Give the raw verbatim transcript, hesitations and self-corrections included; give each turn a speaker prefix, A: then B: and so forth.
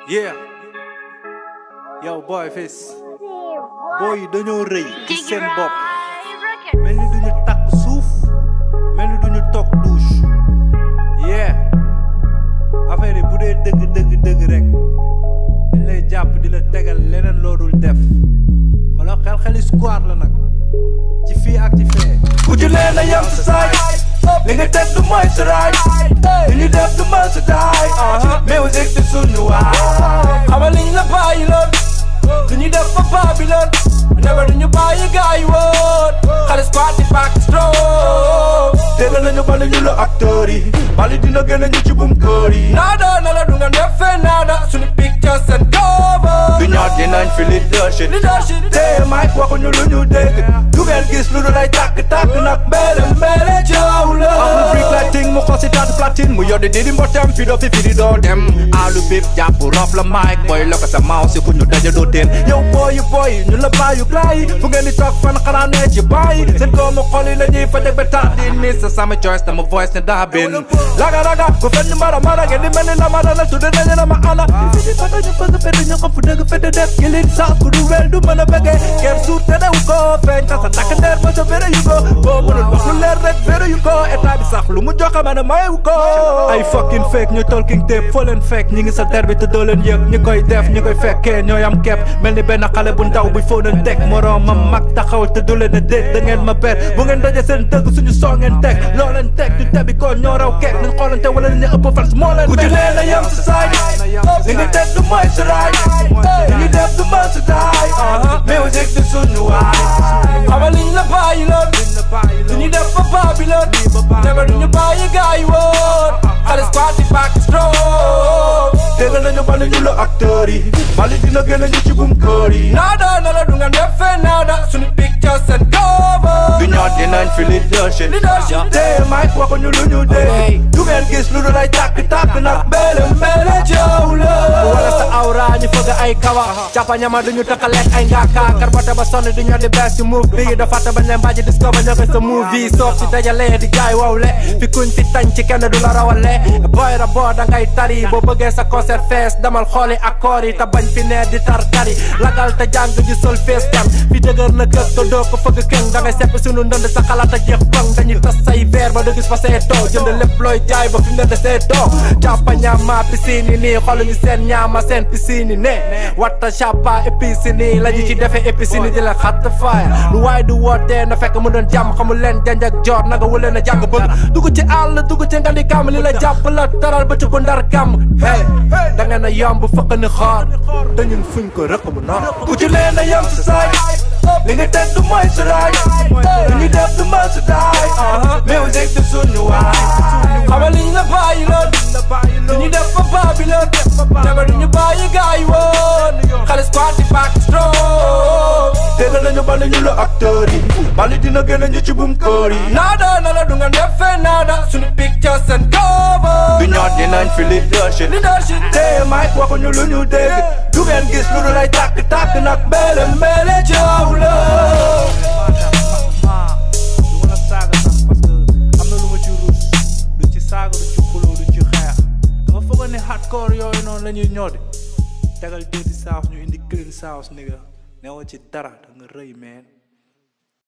A: Yeah, yow boy fis boy yi dañoo rëy ci seen bopp mel ni duñu takk suuf mel ni duñu toog douche. Yeah, affaire yi bu dee dëgg dëgg dëgg rek dañ lay jàpp di la tegal leneen loo dul def. xoolal xel xeli squad la nag ci fii ak ci fee.
B: ku ci leen a yem sa saay li nga teg du mooy sa raay li ñu def du mën sa daay musique di sunu waay xamal liñ la bàyyi loon du ñu def ba baabi loon never du ñu bàyyi gaay yi woon xale squad di back stroke dégg nañu bali ñu la acteur yi bali dina gën a ñu ci bum kër yi naada na la du nga defee naada suñu pictures and cover du ñoo dinañ fi leadership te Mike waxuñu lu ñu dégg du ngeen gis lu dul ay tàkk tàkk nag mbele mbele jaaw la amul freak lighting mu xosi taatu platine mu yoddi di di mbotem fi doo fi fi di doo dem alu bib jàpp rof la Mike boy loko sa maaw si fu ñu daje doo teen yow boy yu boy ñu la bàyyu glaay fu ngeen di toog fan xanaa ne ci bàyyi seen doomu xol yi la ñuy fa deg ba tax di miss sa sama choice dama voice ne daa bin laga laga ku fen ñu mara mara ngeen di mel ni la mara la tudde nañu la ma ana fi di fa dañu fa fete ñu xam fu dëgg fete def kilin sax ku du wel du mën a bëggee ker suur te dew ko feeñ ta sa takk ndeer ba sa fere yu ko boo mënul wax lu leer rek fere yu ko état bi sax lu mu joxe ma ne mayewu ko ay fucking fake ñu talking tape foo leen fekk ñi ngi sa der bi te doo leen yëg ñi koy def ñi koy fekkee ñooy am kepp mel ni benn xale bu ndaw buy foo leen teg moroom ma mag taxawal te du leen a déet da ngeen ma per bu ngeen daje seen dëgg suñu soo ngeen teg loo leen teg du tebi ko ñoo raw keek nañ xoolante wala li ñu ëpp fans moo leen ku ci leen a yem sa saay li nga teg du mooy sa raay li ñu def du mën sa daay musique di sunu waay xamal liñ la bàyyi loon du ñu def ba baabi loon never du ñu bàyyi gaay yi woon xale squad di back stroke dégg nañu bali ñu la acteur yi bali dina gën a ñu ci bum kër yi naada na la du nga defee naada suñu pictures and cover du ñoo dinañ fi leadership te Mike waxuñu lu ñu dee du ngeen gis lu dul ay tàkk tàkk nag mbele mbele jaaw la wala sa awra ñu fëgg ay kawa càppa ñama duñu tëkkaleeg ay ngaaka karbata ba sonn di ñoo di best ci move bi dafa ta bañ leen bàjji discover ñoo ko sa movie soof si dajalee di jaay wawle fi kuñ fi tañ ci kenn du la rawale boy ra boo da ngay tari boo bëggee sa concert fees damal xooli accord yi te bañ fi nee di tar tari lagal te jàng ji sol fees tem fi dëgër na kër te doo ko fëgg keng da ngay sepp sunu ndënd sa xalaat a jeex bang dañuy tas say verre ba doo gis fa seetoo jënd lépp looy jaay ba fi nga de seetoo jàppa ñaama piscine yi nii xooluñu seen ñaama seen piscine yi ne watta chapa épice nii la ñu ci defee épice nii di la xatt faaya lu waay du wootee na fekk mu doon jàmm xamul leen janj ak joor nanga wulee na jàng bëgg dugg ci àll dugg ci nga di kàmm li la jàpp la taral ba ci bu ndar kàmm hey da ngeen a yomb fëkk ni xoor dañun fuñ ko rëq mu noor ku ci leen a yem sa saay li nga teg du mooy sa raay li ñu def du mën sa daay musique di sunu waay xamal liñ la bàyyi loon du ñu def ba baabi loon never du ñu bàyyi gaay yi woon xale squad di back stroke dégg nañu bali ñu la acteur yi bali dina gën a ñu ci bum kër yi naada na la du nga defee naada suñu pictures and cover du ñoo dinañ fi leadership te Mike waxuñu lu ñu dégg du ngeen gis lu dul ay tàkk tàkk nag mbele mbele jaaw la
A: du ma la saaga sax parce que am na lu ma ci ruus du ci saaga du ci xuloo du ci xeex dama foog ne hardcore yooyu noonu la ñuy ñoodi tegal dirty sauce ñu indi clean sauce nigga newoon ci dara da nga rëy meen